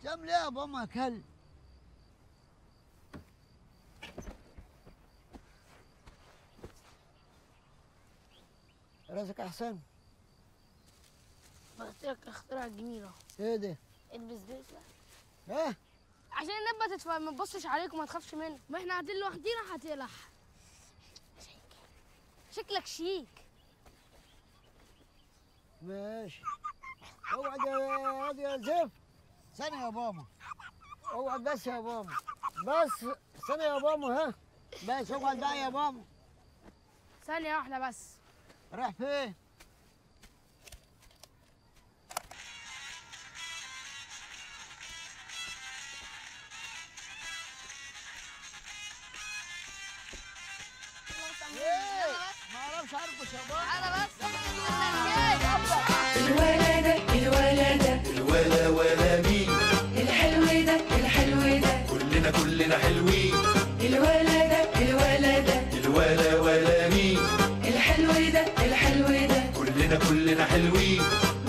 تعمل ايه يا بابا كلب؟ راسك احسن؟ قلت لك اختراع جميل اهو. ايه ده؟ البس ده. ايه؟ عشان النبات ما تبصش عليك وما تخافش منه. ما احنا قاعدين لوحدينا هتقلع. شكلك شيك. ماشي. اوعد يا زفت. ثانية يا بابا. اوعد بس يا بابا. بس ثانية يا بابا ها. بس اوعد بقى يا بابا. ثانية واحدة بس. رايح فين؟ ايه؟ ما اعرفش ارقص يا بابا. تعالى بس. الولا ولا مين الحلو ده كلنا حلوين. الولا ده الولا ولا مين الحلو ده كلنا حلوين.